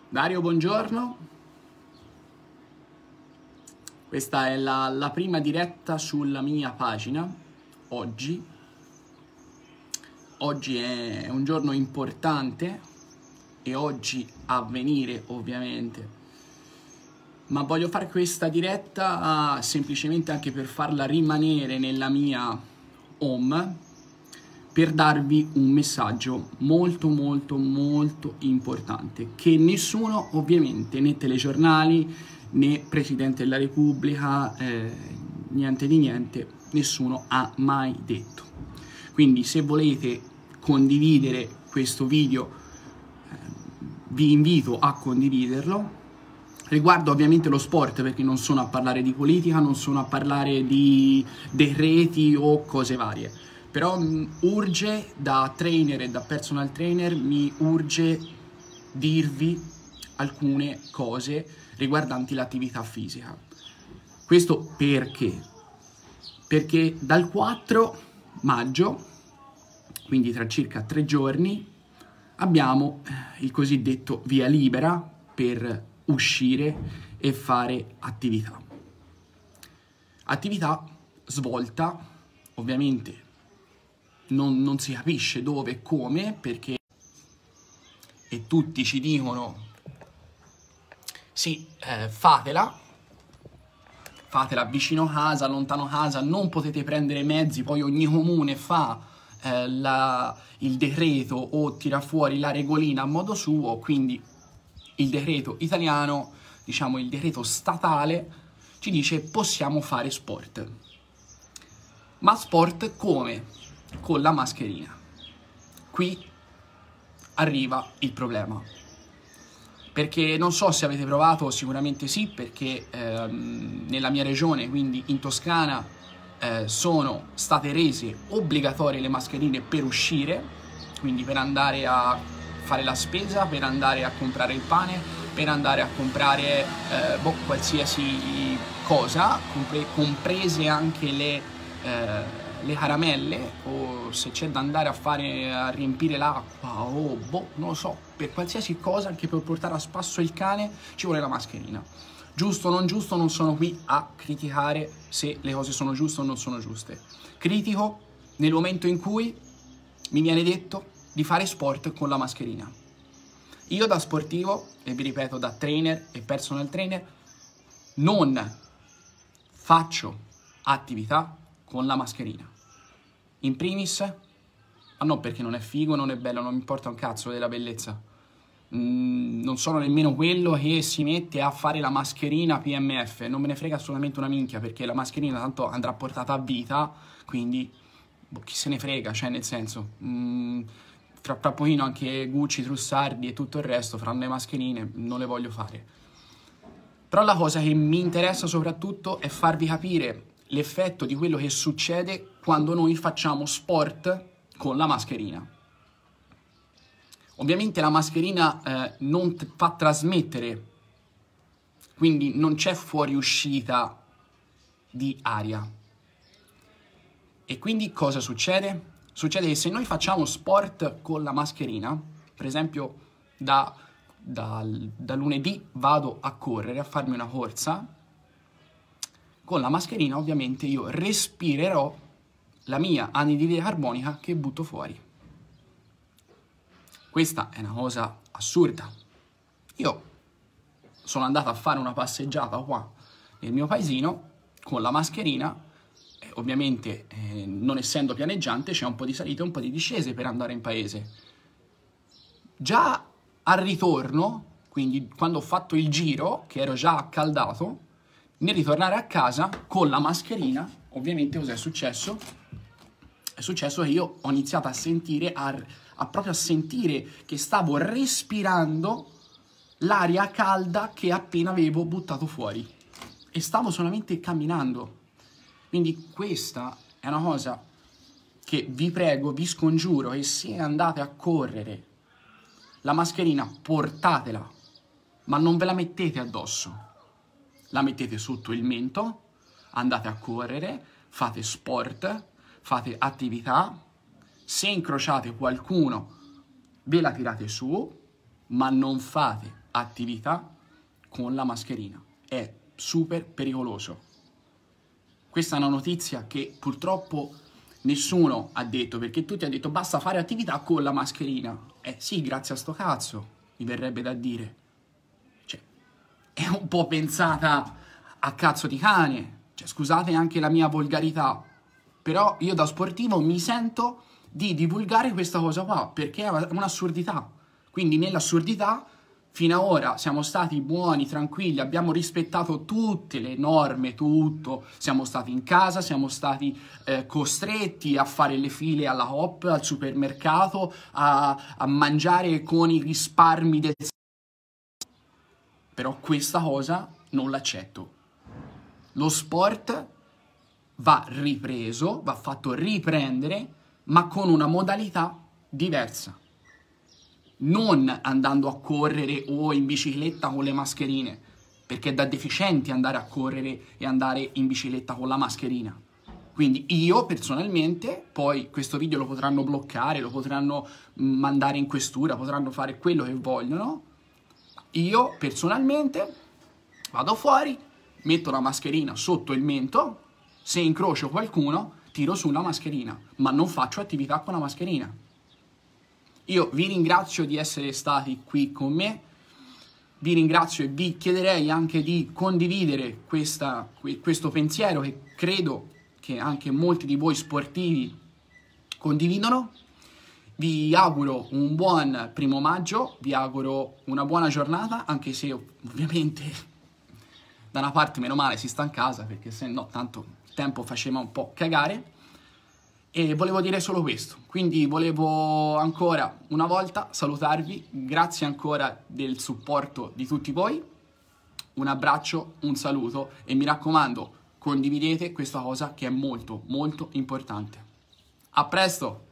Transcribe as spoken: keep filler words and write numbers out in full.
Dario, buongiorno. Questa è la, la prima diretta sulla mia pagina, oggi. Oggi è un giorno importante e oggi a venire, ovviamente. Ma voglio fare questa diretta semplicemente anche per farla rimanere nella mia home, per darvi un messaggio molto molto molto importante che nessuno, ovviamente, né telegiornali né Presidente della Repubblica, eh, niente di niente, nessuno ha mai detto. Quindi se volete condividere questo video, eh, vi invito a condividerlo. Riguardo ovviamente lo sport, perché non sono a parlare di politica, non sono a parlare di decreti o cose varie. Però mi urge, da trainer e da personal trainer, mi urge dirvi alcune cose riguardanti l'attività fisica. Questo perché? Perché dal quattro maggio, quindi tra circa tre giorni, abbiamo il cosiddetto via libera per uscire e fare attività. Attività svolta, ovviamente non, non si capisce dove e come, perché e tutti ci dicono sì, eh, fatela, fatela vicino casa, lontano casa, non potete prendere mezzi, poi ogni comune fa eh, la, il decreto o tira fuori la regolina a modo suo, quindi il decreto italiano, diciamo il decreto statale, ci dice possiamo fare sport. Ma sport come? Con la mascherina. Qui arriva il problema. Perché non so se avete provato, sicuramente sì, perché ehm, nella mia regione, quindi in Toscana, eh, sono state rese obbligatorie le mascherine per uscire, quindi per andare a fare la spesa, per andare a comprare il pane, per andare a comprare eh, boh, qualsiasi cosa, compre comprese anche le, eh, le caramelle, o se c'è da andare a fare a riempire l'acqua o boh, non lo so, per qualsiasi cosa, anche per portare a spasso il cane ci vuole la mascherina. Giusto o non giusto, non sono qui a criticare se le cose sono giuste o non sono giuste. Critico nel momento in cui mi viene detto di fare sport con la mascherina. Io da sportivo, e vi ripeto da trainer e personal trainer, non faccio attività con la mascherina. In primis, ma non perché non è figo, non è bello, non mi importa un cazzo della bellezza. Mm, non sono nemmeno quello che si mette a fare la mascherina P M F, non me ne frega assolutamente una minchia, perché la mascherina tanto andrà portata a vita, quindi boh, chi se ne frega, cioè nel senso... Mm, Tra, tra pochino anche Gucci, Trussardi e tutto il resto faranno le mascherine, non le voglio fare. Però la cosa che mi interessa soprattutto è farvi capire l'effetto di quello che succede quando noi facciamo sport con la mascherina. Ovviamente la mascherina eh, non fa trasmettere, quindi non c'è fuoriuscita di aria. E quindi cosa succede? Succede che se noi facciamo sport con la mascherina, per esempio da, da, da lunedì vado a correre, a farmi una corsa, con la mascherina ovviamente io respirerò la mia anidride carbonica che butto fuori. Questa è una cosa assurda. Io sono andato a fare una passeggiata qua nel mio paesino con la mascherina. Ovviamente eh, non essendo pianeggiante c'è un po' di salite e un po' di discese per andare in paese. Già al ritorno, quindi quando ho fatto il giro, che ero già accaldato, nel ritornare a casa con la mascherina, ovviamente cos'è successo? È successo che io ho iniziato a sentire, a, a proprio a sentire che stavo respirando l'aria calda che appena avevo buttato fuori. E stavo solamente camminando. Quindi questa è una cosa che vi prego, vi scongiuro, che se andate a correre, la mascherina portatela, ma non ve la mettete addosso. La mettete sotto il mento, andate a correre, fate sport, fate attività, se incrociate qualcuno ve la tirate su, ma non fate attività con la mascherina. È super pericoloso. Questa è una notizia che purtroppo nessuno ha detto, perché tutti hanno detto basta fare attività con la mascherina. Eh sì, grazie a sto cazzo, mi verrebbe da dire. Cioè, è un po' pensata a cazzo di cane. Cioè, scusate anche la mia volgarità, però io da sportivo mi sento di divulgare questa cosa qua, perché è un'assurdità. Quindi nell'assurdità fino ad ora siamo stati buoni, tranquilli, abbiamo rispettato tutte le norme, tutto, siamo stati in casa, siamo stati eh, costretti a fare le file alla Coop, al supermercato, a, a mangiare con i risparmi del... Però questa cosa non l'accetto. Lo sport va ripreso, va fatto riprendere, ma con una modalità diversa. Non andando a correre o in bicicletta con le mascherine, perché è da deficienti andare a correre e andare in bicicletta con la mascherina. Quindi io personalmente, poi questo video lo potranno bloccare, lo potranno mandare in questura, potranno fare quello che vogliono. Io personalmente vado fuori, metto la mascherina sotto il mento, se incrocio qualcuno tiro su la mascherina, ma non faccio attività con la mascherina. Io vi ringrazio di essere stati qui con me, vi ringrazio e vi chiederei anche di condividere questa, questo pensiero che credo che anche molti di voi sportivi condividono. Vi auguro un buon primo maggio, vi auguro una buona giornata, anche se ovviamente da una parte meno male si sta in casa, perché se no tanto tempo faceva un po' cagare. E volevo dire solo questo, quindi volevo ancora una volta salutarvi, grazie ancora del supporto di tutti voi, un abbraccio, un saluto e mi raccomando condividete questa cosa che è molto molto importante. A presto!